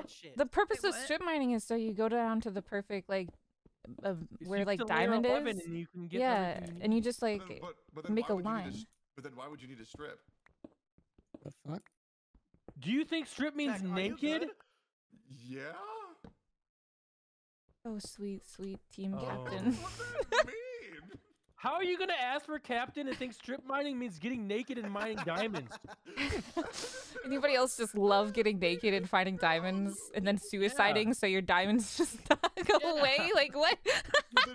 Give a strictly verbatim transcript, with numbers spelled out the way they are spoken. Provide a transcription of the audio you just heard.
shit. The purpose Wait, of what? strip mining is so you go down to the perfect like, of So where you like can layer diamond eleven is. And you can get Yeah, everything you and you need. just But like then, but, but then make why a would you need line. to, s- but then why would you need to strip? The fuck? Do you think strip means Jack, are you naked? good? Yeah. Oh, sweet, sweet team Oh. captain. What that mean? How are you gonna ask for captain and think strip mining means getting naked and mining diamonds? Anybody else just love getting naked and finding diamonds and then suiciding so your diamonds just go Yeah. away? Like what? But then